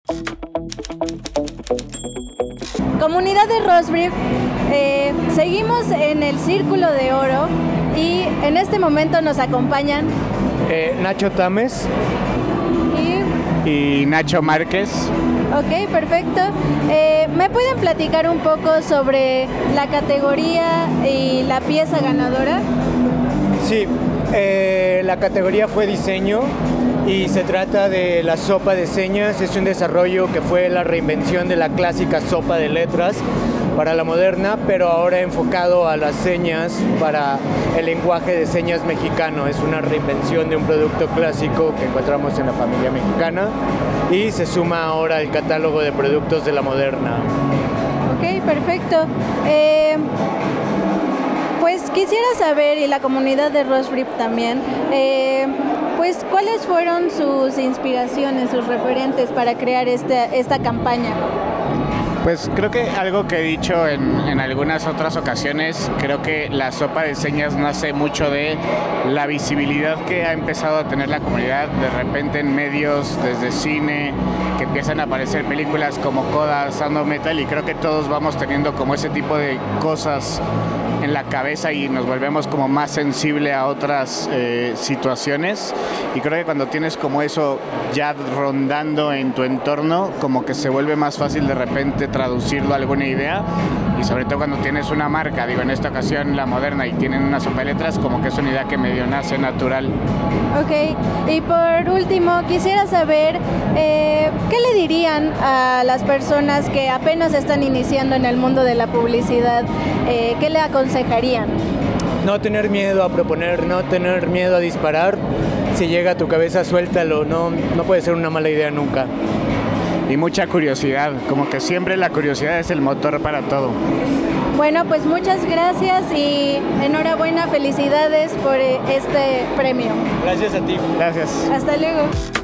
Comunidad de Rostbrief, seguimos en el Círculo de Oro y en este momento nos acompañan Nacho Tames y Nacho Márquez. Ok, perfecto. ¿Me pueden platicar un poco sobre la categoría y la pieza ganadora? Sí, la categoría fue diseño y se trata de la sopa de señas. Es un desarrollo que fue la reinvención de la clásica sopa de letras para la moderna, pero ahora enfocado a las señas para el lenguaje de señas mexicano. Es una reinvención de un producto clásico que encontramos en la familia mexicana y se suma ahora al catálogo de productos de la moderna. Ok, perfecto. Pues quisiera saber, y la comunidad de Rostbrief también, pues ¿cuáles fueron sus inspiraciones, sus referentes para crear esta campaña? Pues creo que algo que he dicho en algunas otras ocasiones, creo que la sopa de señas nace mucho de la visibilidad que ha empezado a tener la comunidad de repente en medios, desde cine, que empiezan a aparecer películas como Coda, Sound of Metal, y creo que todos vamos teniendo como ese tipo de cosas en la cabeza y nos volvemos como más sensible a otras situaciones, y creo que cuando tienes como eso ya rondando en tu entorno, como que se vuelve más fácil de repente traducirlo a alguna idea, y sobre todo cuando tienes una marca, digo en esta ocasión la moderna, y tienen una sopa de letras, como que es una idea que medio nace natural. Ok, y por último quisiera saber ¿qué le dirían a las personas que apenas están iniciando en el mundo de la publicidad? ¿Qué le aconsejarían? No tener miedo a proponer, no tener miedo a disparar. Si llega a tu cabeza, suéltalo, no puede ser una mala idea nunca. Y mucha curiosidad, como que siempre la curiosidad es el motor para todo. Bueno, pues muchas gracias y enhorabuena, felicidades por este premio. Gracias a ti. Gracias. Hasta luego.